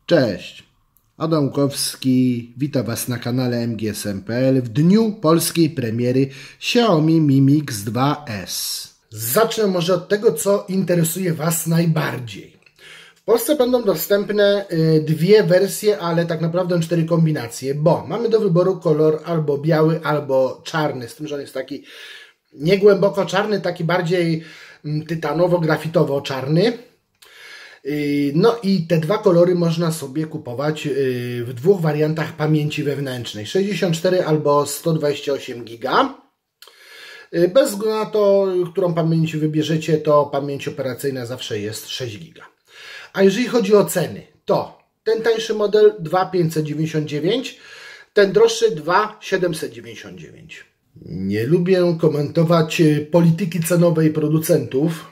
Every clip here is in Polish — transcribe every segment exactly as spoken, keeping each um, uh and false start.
Cześć, Adam Łukowski, witam Was na kanale M G S M kropka P L w dniu polskiej premiery Xiaomi Mi Mix dwa S. Zacznę może od tego, co interesuje Was najbardziej. W Polsce będą dostępne dwie wersje, ale tak naprawdę cztery kombinacje, bo mamy do wyboru kolor albo biały, albo czarny, z tym, że on jest taki nie głęboko czarny, taki bardziej tytanowo-grafitowo-czarny. No i te dwa kolory można sobie kupować w dwóch wariantach pamięci wewnętrznej, sześćdziesiąt cztery albo sto dwadzieścia osiem giga. Bez względu na to, którą pamięć wybierzecie, to pamięć operacyjna zawsze jest sześć giga. A jeżeli chodzi o ceny, to ten tańszy model dwa tysiące pięćset dziewięćdziesiąt dziewięć, ten droższy dwa tysiące siedemset dziewięćdziesiąt dziewięć. Nie lubię komentować polityki cenowej producentów,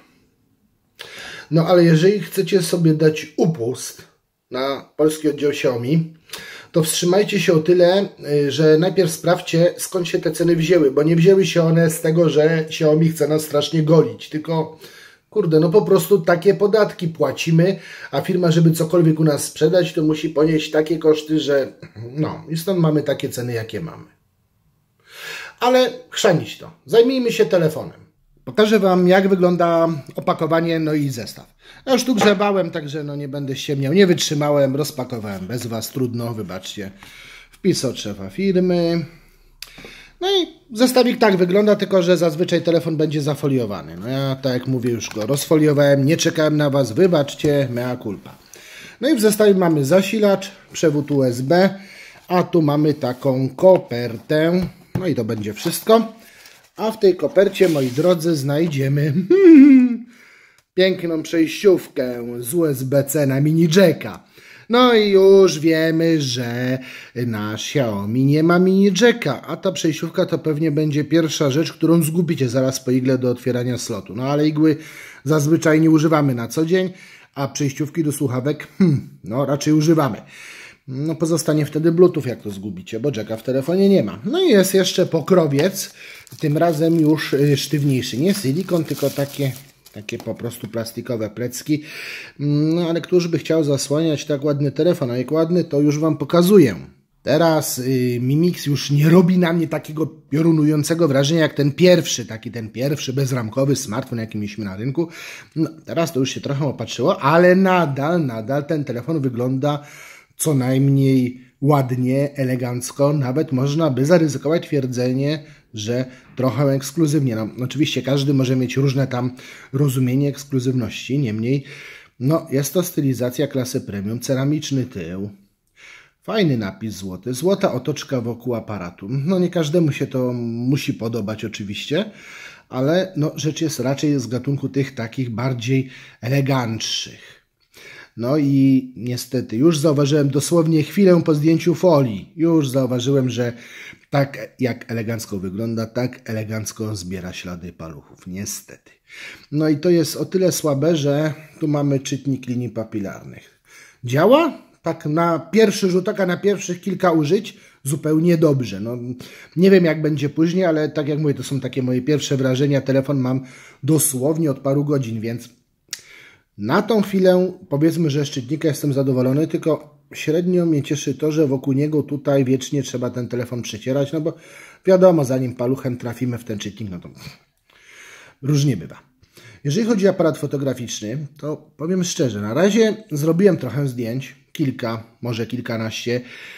no ale jeżeli chcecie sobie dać upust na polski oddział Xiaomi, to wstrzymajcie się o tyle, że najpierw sprawdźcie, skąd się te ceny wzięły, bo nie wzięły się one z tego, że Xiaomi chce nas strasznie golić, tylko kurde, no po prostu takie podatki płacimy, a firma, żeby cokolwiek u nas sprzedać, to musi ponieść takie koszty, że no i stąd mamy takie ceny, jakie mamy. Ale chrzanić to. Zajmijmy się telefonem. Pokażę Wam, jak wygląda opakowanie, no i zestaw. Ja już tu grzebałem, także no nie będę ściemniał. Nie wytrzymałem, rozpakowałem bez Was, trudno, wybaczcie. Wpis od szefa firmy. No i zestawik tak wygląda, tylko że zazwyczaj telefon będzie zafoliowany. No ja, tak jak mówię, już go rozfoliowałem, nie czekałem na Was, wybaczcie, mea culpa. No i w zestawie mamy zasilacz, przewód U S B, a tu mamy taką kopertę. No i to będzie wszystko. A w tej kopercie, moi drodzy, znajdziemy piękną przejściówkę z U S B C na mini jacka. No i już wiemy, że na Xiaomi nie ma mini jacka, a ta przejściówka to pewnie będzie pierwsza rzecz, którą zgubicie zaraz po igle do otwierania slotu. No ale igły zazwyczaj nie używamy na co dzień, a przejściówki do słuchawek, hmm, no raczej używamy. No pozostanie wtedy Bluetooth, jak to zgubicie, bo jacka w telefonie nie ma. No i jest jeszcze pokrowiec, tym razem już sztywniejszy. Nie silikon, tylko takie, takie po prostu plastikowe plecki. No ale któż by chciał zasłaniać tak ładny telefon, a jak ładny, to już Wam pokazuję. Teraz y, Mi Mix już nie robi na mnie takiego piorunującego wrażenia jak ten pierwszy, taki ten pierwszy bezramkowy smartfon, jaki mieliśmy na rynku. No, teraz to już się trochę opatrzyło, ale nadal, nadal ten telefon wygląda co najmniej ładnie, elegancko, nawet można by zaryzykować twierdzenie, że trochę ekskluzywnie. No, oczywiście każdy może mieć różne tam rozumienie ekskluzywności, niemniej no, jest to stylizacja klasy premium, ceramiczny tył, fajny napis złoty, złota otoczka wokół aparatu. No nie każdemu się to musi podobać oczywiście, ale no, rzecz jest raczej z gatunku tych takich bardziej elegancszych. No i niestety już zauważyłem dosłownie chwilę po zdjęciu folii, już zauważyłem, że tak jak elegancko wygląda, tak elegancko zbiera ślady paluchów, niestety. No i to jest o tyle słabe, że tu mamy czytnik linii papilarnych. Działa? Tak na pierwszy rzut oka, na pierwszych kilka użyć zupełnie dobrze. No, nie wiem jak będzie później, ale tak jak mówię, to są takie moje pierwsze wrażenia. Telefon mam dosłownie od paru godzin, więc na tą chwilę powiedzmy, że z czytnika jestem zadowolony, tylko średnio mnie cieszy to, że wokół niego tutaj wiecznie trzeba ten telefon przecierać, no bo wiadomo, zanim paluchem trafimy w ten czytnik, no to różnie bywa. Jeżeli chodzi o aparat fotograficzny, to powiem szczerze, na razie zrobiłem trochę zdjęć, kilka, może kilkanaście.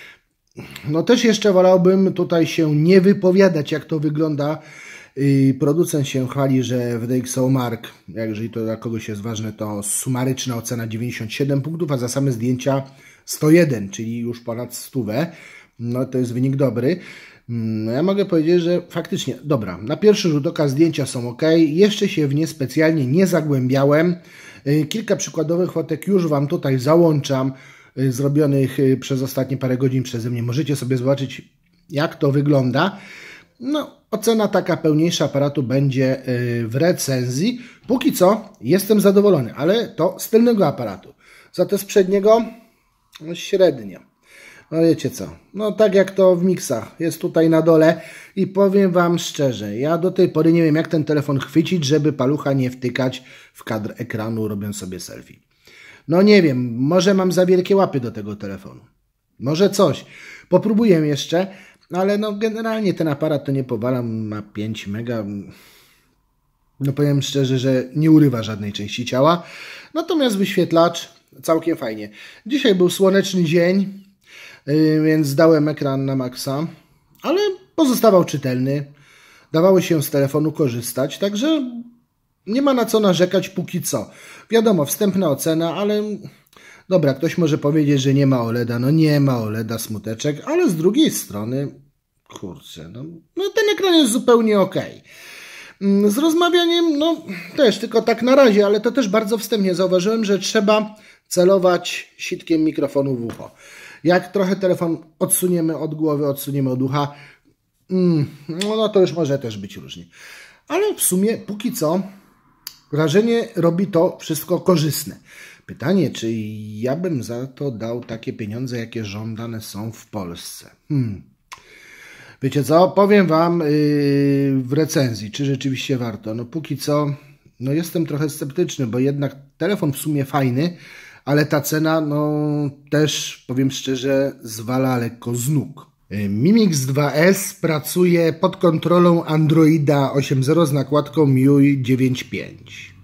No też jeszcze wolałbym tutaj się nie wypowiadać, jak to wygląda. Producent się chwali, że w D X O Mark, jeżeli to dla kogoś jest ważne, to sumaryczna ocena dziewięćdziesiąt siedem punktów, a za same zdjęcia sto jeden, czyli już ponad stówę. No to jest wynik dobry. No ja mogę powiedzieć, że faktycznie, dobra, na pierwszy rzut oka zdjęcia są ok, jeszcze się w nie specjalnie nie zagłębiałem. Kilka przykładowych fotek już Wam tutaj załączam, zrobionych przez ostatnie parę godzin przeze mnie. Możecie sobie zobaczyć, jak to wygląda. No, ocena taka pełniejsza aparatu będzie w recenzji. Póki co jestem zadowolony, ale to z tylnego aparatu. Za to z przedniego no, średnio. No wiecie co, no tak jak to w Mixach, jest tutaj na dole i powiem Wam szczerze, ja do tej pory nie wiem jak ten telefon chwycić, żeby palucha nie wtykać w kadr ekranu robiąc sobie selfie. No nie wiem, może mam za wielkie łapy do tego telefonu. Może coś. Popróbuję jeszcze, ale no generalnie ten aparat to nie powalam, ma pięć mega. No powiem szczerze, że nie urywa żadnej części ciała. Natomiast wyświetlacz całkiem fajnie. Dzisiaj był słoneczny dzień, więc dałem ekran na maksa, ale pozostawał czytelny. Dawało się z telefonu korzystać, także nie ma na co narzekać póki co. Wiadomo, wstępna ocena, ale dobra, ktoś może powiedzieć, że nie ma OLEDa. No nie ma OLEDa, smuteczek, ale z drugiej strony, kurczę, no, no ten ekran jest zupełnie ok. Z rozmawianiem, no też, tylko tak na razie, ale to też bardzo wstępnie zauważyłem, że trzeba celować sitkiem mikrofonu w ucho. Jak trochę telefon odsuniemy od głowy, odsuniemy od ucha, mm, no to już może też być różnie. Ale w sumie póki co wrażenie robi to wszystko korzystne. Pytanie, czy ja bym za to dał takie pieniądze, jakie żądane są w Polsce? Hmm. Wiecie co? Powiem Wam yy, w recenzji, czy rzeczywiście warto. No póki co, no jestem trochę sceptyczny, bo jednak telefon w sumie fajny, ale ta cena, no też, powiem szczerze, zwala lekko z nóg. Mi Mix dwa S pracuje pod kontrolą Androida osiem zero z nakładką M I U I dziewięć pięć.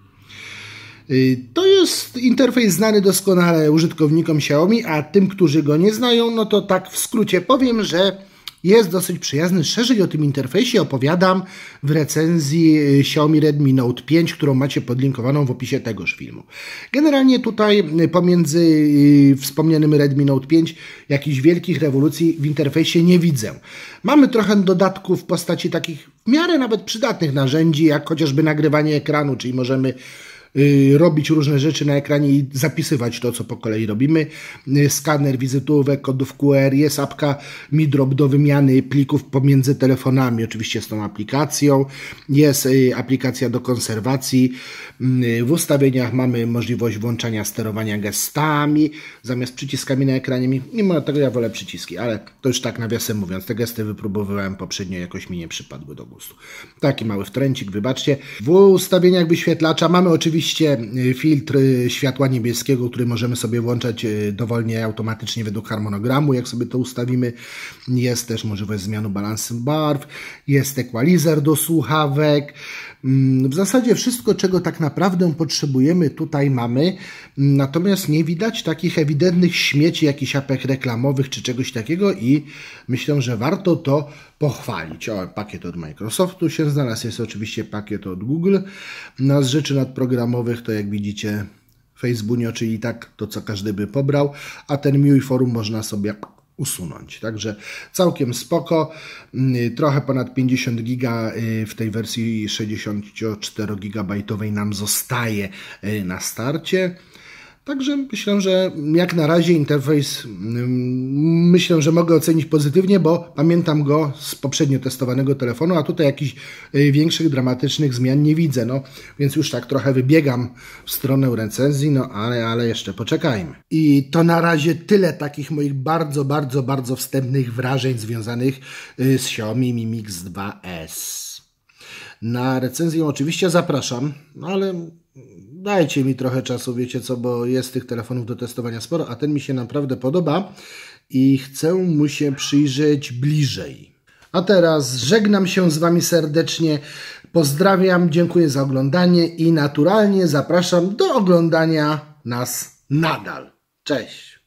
To jest interfejs znany doskonale użytkownikom Xiaomi, a tym, którzy go nie znają, no to tak w skrócie powiem, że jest dosyć przyjazny. Szerzej o tym interfejsie opowiadam w recenzji Xiaomi Redmi Note pięć, którą macie podlinkowaną w opisie tegoż filmu. Generalnie tutaj pomiędzy wspomnianym Redmi Note pięć jakichś wielkich rewolucji w interfejsie nie widzę. Mamy trochę dodatków w postaci takich w miarę nawet przydatnych narzędzi, jak chociażby nagrywanie ekranu, czyli możemy robić różne rzeczy na ekranie i zapisywać to, co po kolei robimy. Skaner wizytówek, kodów Q R, jest apka Mi Drop do wymiany plików pomiędzy telefonami, oczywiście z tą aplikacją. Jest aplikacja do konserwacji. W ustawieniach mamy możliwość włączania sterowania gestami zamiast przyciskami na ekranie. Mimo tego ja wolę przyciski, ale to już tak nawiasem mówiąc, te gesty wypróbowywałem poprzednio, jakoś mi nie przypadły do gustu. Taki mały wtręcik, wybaczcie. W ustawieniach wyświetlacza mamy oczywiście filtr światła niebieskiego, który możemy sobie włączać dowolnie, automatycznie według harmonogramu, jak sobie to ustawimy. Jest też możliwość zmiany balansu barw, jest equalizer do słuchawek. W zasadzie wszystko, czego tak naprawdę potrzebujemy, tutaj mamy, natomiast nie widać takich ewidentnych śmieci, jakichś apek reklamowych czy czegoś takiego i myślę, że warto to pochwalić. O, pakiet od Microsoftu się znalazł, jest oczywiście pakiet od Google. No, z rzeczy nadprogramowych to jak widzicie Facebookio, czyli tak to, co każdy by pobrał, a ten M I U I Forum można sobie usunąć. Także całkiem spoko. Trochę ponad pięćdziesiąt giga w tej wersji sześćdziesięcioczterogigabajtowej nam zostaje na starcie. Także myślę, że jak na razie interfejs myślę, że mogę ocenić pozytywnie, bo pamiętam go z poprzednio testowanego telefonu, a tutaj jakichś większych, dramatycznych zmian nie widzę. No, więc już tak trochę wybiegam w stronę recenzji, no ale, ale jeszcze poczekajmy. I to na razie tyle takich moich bardzo, bardzo, bardzo wstępnych wrażeń związanych z Xiaomi Mi Mix dwa S. Na recenzję oczywiście zapraszam, no ale dajcie mi trochę czasu, wiecie co, bo jest tych telefonów do testowania sporo, a ten mi się naprawdę podoba i chcę mu się przyjrzeć bliżej. A teraz żegnam się z Wami serdecznie, pozdrawiam, dziękuję za oglądanie i naturalnie zapraszam do oglądania nas nadal. Cześć!